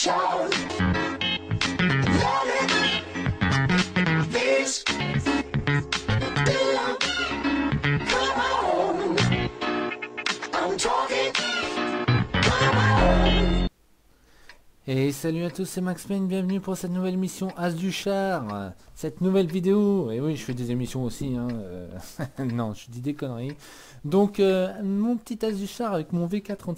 child. This come on. I'm talking. Come on. Et salut à tous, c'est Max Payne, bienvenue pour cette nouvelle mission As du Char, cette nouvelle vidéo. Et oui, je fais des émissions aussi, hein, non, je dis des conneries. Donc, mon petit As du Char avec mon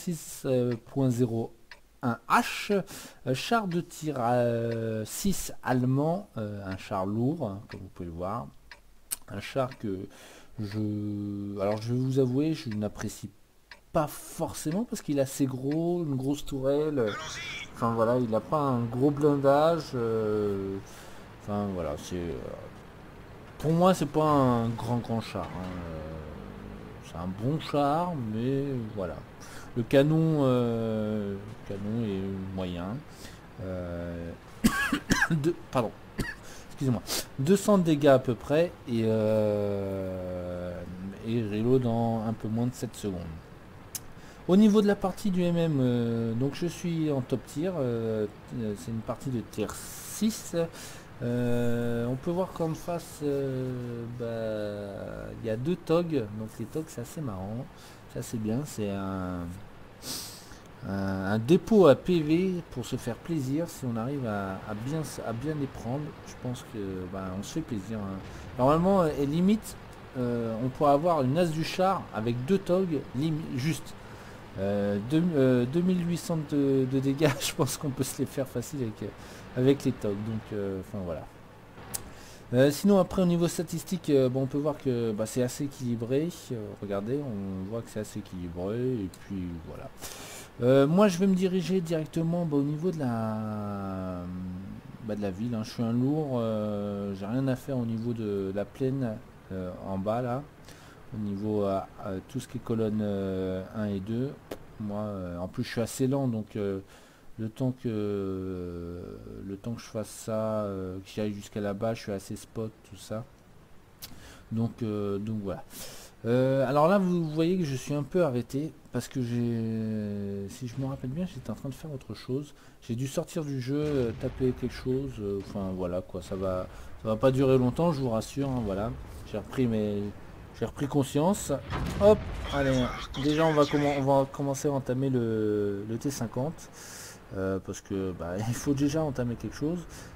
VK36.01H, char de tir 6 allemand, un char lourd, hein, comme vous pouvez le voir. Un char que alors je vais vous avouer, je n'apprécie pas forcément parce qu'il est assez gros, une grosse tourelle. Enfin voilà, il n'a pas un gros blindage. Enfin voilà, c'est pour moi c'est pas un grand char. Hein. C'est un bon char, mais voilà. Le canon est moyen. Pardon. Excusez-moi. 200 dégâts à peu près et reload dans un peu moins de 7 secondes. Au niveau de la partie du MM, donc je suis en top tier, c'est une partie de tier 6. On peut voir qu'en face, il y a 2 TOG, donc les TOG c'est assez marrant, c'est assez bien, c'est un dépôt à PV pour se faire plaisir. Si on arrive à bien les prendre, je pense que on se fait plaisir. Hein. Normalement, et limite, on pourrait avoir une as du char avec 2 TOG, juste. 2800 de dégâts, je pense qu'on peut se les faire facile avec les TOG, donc enfin voilà. Sinon après au niveau statistique, on peut voir que c'est assez équilibré. Regardez, on voit que c'est assez équilibré et puis voilà. Moi je vais me diriger directement au niveau de la ville. Hein. Je suis un lourd, j'ai rien à faire au niveau de la plaine en bas là. Au niveau tout ce qui est colonne 1 et 2, moi en plus je suis assez lent, donc le temps que je fasse ça, que j'aille jusqu'à là-bas, je suis assez spot, tout ça. Donc voilà. Alors là vous voyez que je suis un peu arrêté parce que si je me rappelle bien, j'étais en train de faire autre chose. J'ai dû sortir du jeu, taper quelque chose, enfin voilà quoi, ça va pas durer longtemps, je vous rassure, hein, voilà. J'ai repris conscience. Hop, allez, déjà on va commencer à entamer le T50 parce que il faut déjà entamer quelque chose.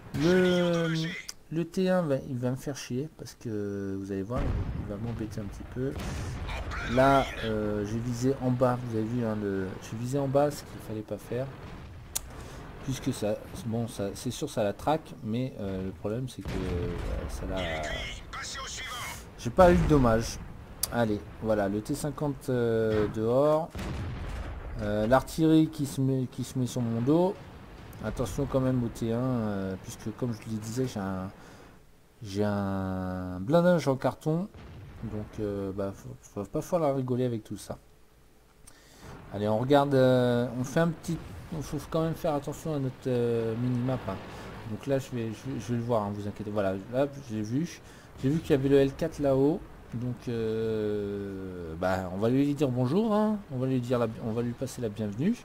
Le T1 il va me faire chier parce que vous allez voir, il va m'embêter un petit peu. Là j'ai visé en bas, vous avez vu, hein, j'ai visé en bas, ce qu'il fallait pas faire. Puisque ça, bon, ça c'est sûr ça la traque, mais le problème c'est que ça la... J'ai pas eu de dommage. Allez, voilà, le T50 dehors. L'artillerie qui se met sur mon dos. Attention quand même au T1, puisque comme je le disais, j'ai un blindage en carton. Donc va pas falloir rigoler avec tout ça. Allez, on regarde, on fait un petit... Il faut quand même faire attention à notre minimap. Hein. Donc là je vais le voir, hein, vous inquiétez. Voilà, là j'ai vu qu'il y avait le L4 là-haut, donc on va lui dire bonjour, hein. On va lui passer la bienvenue.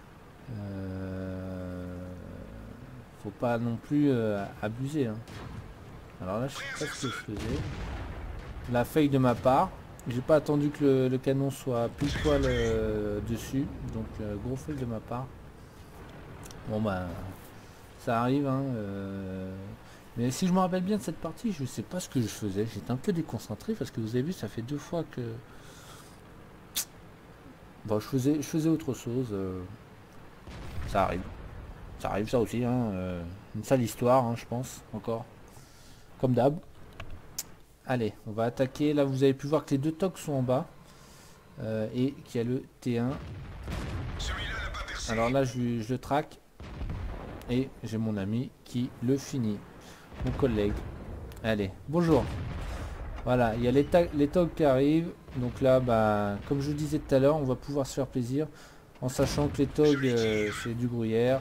Faut pas non plus abuser. Hein. Alors là, je sais pas ce que je faisais. La feuille de ma part, j'ai pas attendu que le canon soit pile poil dessus, donc gros feuille de ma part. Bon ça arrive. Hein, mais si je me rappelle bien de cette partie, je sais pas ce que je faisais. J'étais un peu déconcentré parce que vous avez vu, ça fait 2 fois que je faisais autre chose. Ça arrive ça aussi. Hein, une sale histoire, hein, je pense, encore. Comme d'hab. Allez, on va attaquer. Là, vous avez pu voir que les 2 tocs sont en bas. Et qu'il y a le T1. Alors là, je le traque. Et j'ai mon ami qui le finit. Mon collègue. Allez, bonjour. Voilà, il y a les togs qui arrivent. Donc là, comme je vous disais tout à l'heure, on va pouvoir se faire plaisir. En sachant que les togs, c'est du gruyère.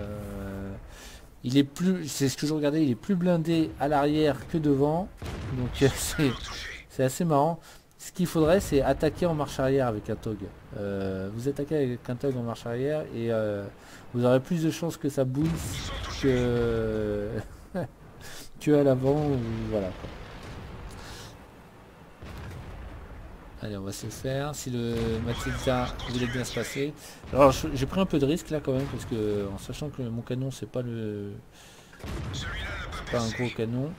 Il est plus, c'est ce que je regardais, il est plus blindé à l'arrière que devant. Donc c'est assez marrant. Ce qu'il faudrait, c'est attaquer en marche arrière avec un TOG. Vous attaquez avec un TOG en marche arrière et vous aurez plus de chances que ça bouille que, que à l'avant. Voilà, quoi. Allez, on va se faire. Si le Matilda voulait bien se passer. Alors j'ai pris un peu de risque là quand même, parce que en sachant que mon canon c'est pas un gros canon.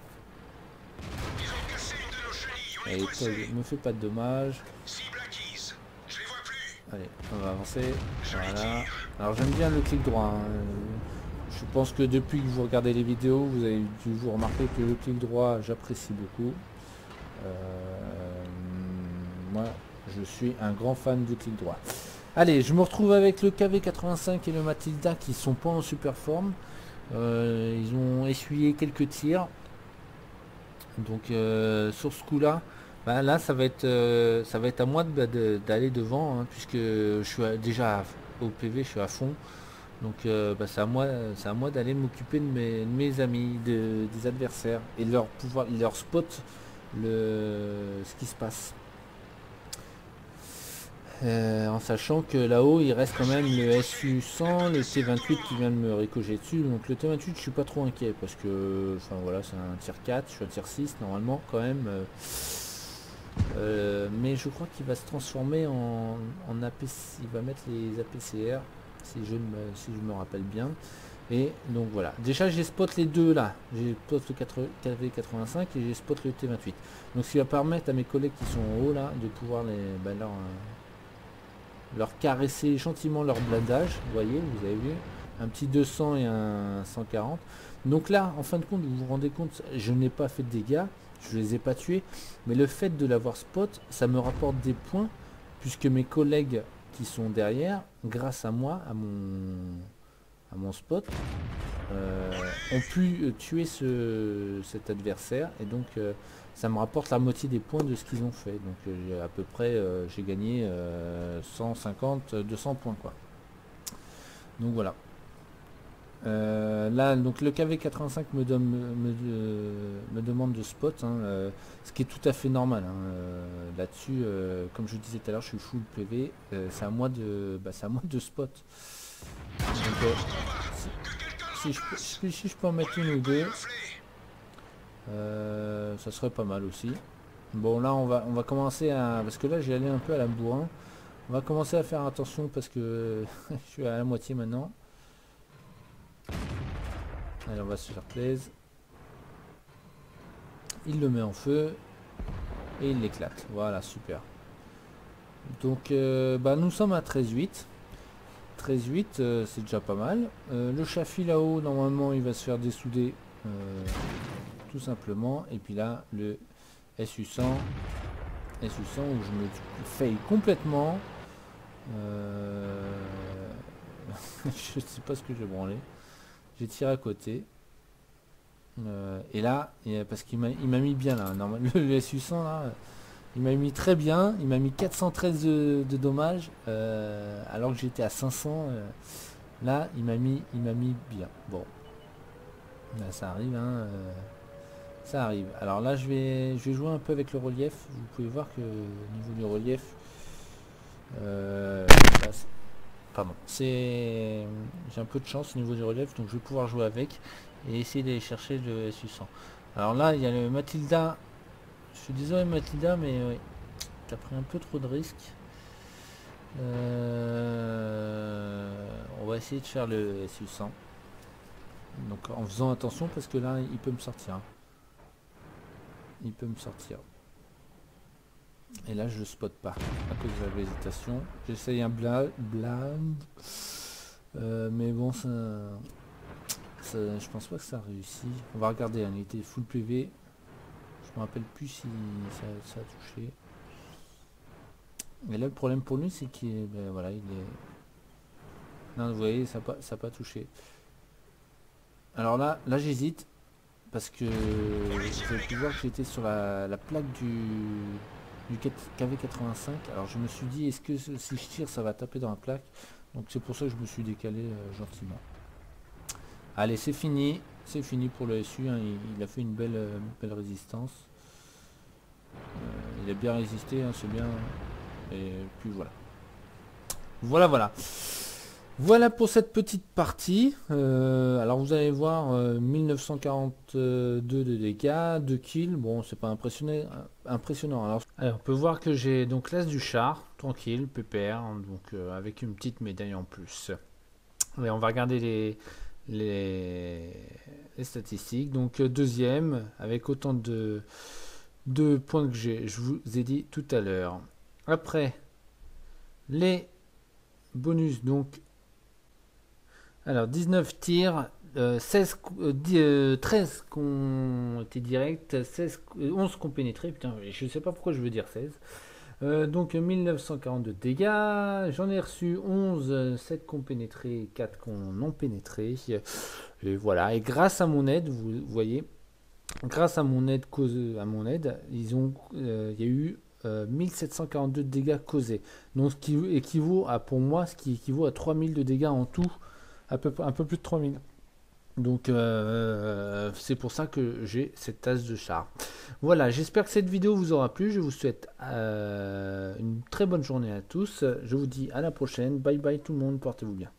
Allez, toi, me fais pas de dommages. Allez, on va avancer. Voilà. Alors j'aime bien le clic droit. Hein. Je pense que depuis que vous regardez les vidéos, vous avez dû vous remarquer que le clic droit, j'apprécie beaucoup. Moi, je suis un grand fan du clic droit. Allez, je me retrouve avec le KV85 et le Matilda qui sont pas en super forme. Ils ont essuyé quelques tirs. Donc sur ce coup-là, bah, là ça va être à moi d'aller devant, hein, puisque je suis déjà au PV, je suis à fond. Donc bah, c'est à moi d'aller m'occuper de mes amis, des adversaires et de leur spot ce qui se passe. En sachant que là-haut il reste quand même le SU100, le T28 qui vient de me ricocher dessus. Donc le T28 je suis pas trop inquiet parce que enfin voilà, c'est un tir 4, je suis un tir 6 normalement quand même. Mais je crois qu'il va se transformer en APC, il va mettre les APCR si je me rappelle bien. Et donc voilà, déjà j'ai spot les deux là, j'ai spot le KV85 et j'ai spot le T28. Donc ce qui va permettre à mes collègues qui sont en haut là de pouvoir leur caresser gentiment leur blindage. Vous voyez, vous avez vu un petit 200 et un 140. Donc là en fin de compte, vous vous rendez compte, je n'ai pas fait de dégâts, je les ai pas tués, mais le fait de l'avoir spot, ça me rapporte des points puisque mes collègues qui sont derrière, grâce à moi, à mon spot, ont pu tuer cet adversaire et donc ça me rapporte la moitié des points de ce qu'ils ont fait. Donc à peu près j'ai gagné 150, 200 points quoi. Donc voilà. Là donc le KV85 me demande de spot, hein, ce qui est tout à fait normal, hein. Là-dessus comme je disais tout à l'heure, je suis full PV, c'est à moi de spot. Donc, si je peux en mettre une ou deux, ça serait pas mal aussi. Bon là on va commencer à, parce que là j'ai allé un peu à la bourrin, on va commencer à faire attention parce que je suis à la moitié maintenant. Allez, on va se faire plaisir. Il le met en feu et il l'éclate. Voilà, super. Donc bah, nous sommes à 13-8. 13-8, c'est déjà pas mal. Le Chafi là-haut, normalement, il va se faire dessouder tout simplement. Et puis là, le SU100 où je me faille complètement. Je sais pas ce que j'ai branlé. J'ai tiré à côté. Et là, parce qu'il m'a mis bien là. Normalement, le SU100 là, il m'a mis très bien. Il m'a mis 413 de dommages, alors que j'étais à 500. Là, il m'a mis bien. Bon, là, ça arrive, hein, ça arrive. Alors là, je vais jouer un peu avec le relief. Vous pouvez voir que au niveau du relief, pardon, j'ai un peu de chance au niveau du relief, donc je vais pouvoir jouer avec et essayer d'aller chercher le SU100. Alors là, il y a le Matilda. Je suis désolé Matilda, mais oui, t'as pris un peu trop de risques. On va essayer de faire le SU100. Donc en faisant attention parce que là, il peut me sortir. Il peut me sortir. Et là, je le spot pas à cause de la végétation. J'essaye un blind. Mais bon, je pense pas que ça réussit. On va regarder, hein, il était full PV. Je me rappelle plus si ça a touché. Mais là le problème pour lui c'est qu'il ben, voilà, il est. Non, vous voyez, ça n'a pas touché. Alors là j'hésite parce que vous avez pu voir que j'étais sur la plaque du KV85. Alors je me suis dit, est-ce que si je tire ça va taper dans la plaque? Donc c'est pour ça que je me suis décalé gentiment. Allez, c'est fini pour le SU, hein. Il a fait une belle résistance. il a bien résisté, hein, c'est bien. Et puis voilà. Voilà. Voilà pour cette petite partie. Alors vous allez voir 1942 de dégâts, 2 kills. Bon, c'est pas impressionnant. Alors, on peut voir que j'ai donc l'as du char, tranquille, pépère, donc avec une petite médaille en plus. Et on va regarder les statistiques. Donc deuxième, avec autant de points que je vous ai dit tout à l'heure. Après, les bonus, donc alors 19 tirs, 13 qui ont été directs, 11 qui ont pénétré, putain je sais pas pourquoi je veux dire 16. Donc 1942 dégâts, j'en ai reçu 11, 7 qui ont pénétré, 4 qui ont pénétré, et voilà, et grâce à mon aide, vous voyez, grâce à mon aide, il y a eu 1742 dégâts causés, donc ce qui équivaut à, pour moi, ce qui équivaut à 3000 de dégâts en tout, un peu plus de 3000. Donc c'est pour ça que j'ai cette tasse de char. Voilà, j'espère que cette vidéo vous aura plu. Je vous souhaite une très bonne journée à tous. Je vous dis à la prochaine. Bye bye tout le monde, portez-vous bien.